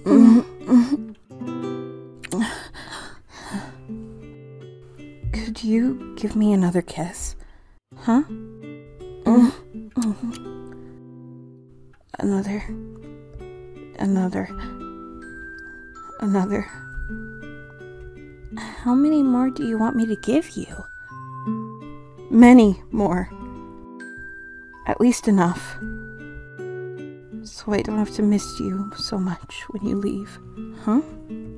Could you give me another kiss? Huh? Another. How many more do you want me to give you? Many more. At least enough. So I don't have to miss you so much when you leave. Huh?